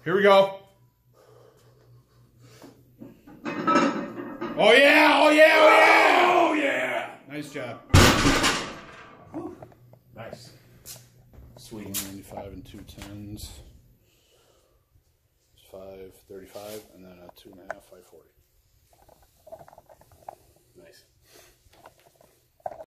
Here we go. Oh yeah! Oh yeah! Oh yeah! Oh yeah! Nice job. Whew. Nice. Sweet. 195 and 210s. 535 and then a 2.5, 540.